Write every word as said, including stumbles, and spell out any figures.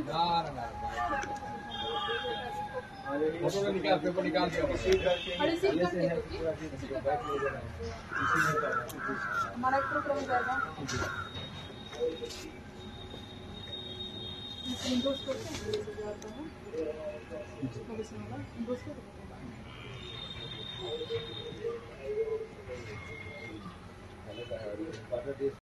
photo निकाल paper निकाल दिया हमारा प्रोग्राम जाएगा इंडोर्स करते हैं जाता है इंडोर्स करते हैं